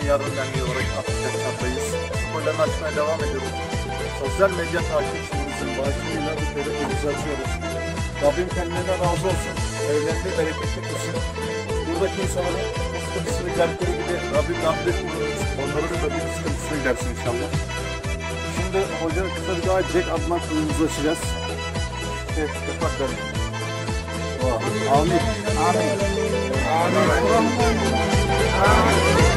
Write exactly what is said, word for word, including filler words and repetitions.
Yardım Derneği olarak Afrika çaptayız. Spoilerını açmaya devam ediyoruz. Sosyal medya takipçimizin bağışıyla bu telefonu açıyoruz. Rabbim kendilerine razı olsun. Evlerinde bereketli kılsın. Buradaki insanların sıkıntısını giderleri gibi Rabbim rahmet bulunur. Onların da bir sıkıntısını gidersin inşallah. Şimdi hoca kısa bir daha Jack adına kılımızı açacağız. Evet, yapak verin. Amin. Amin. Amin. Amin.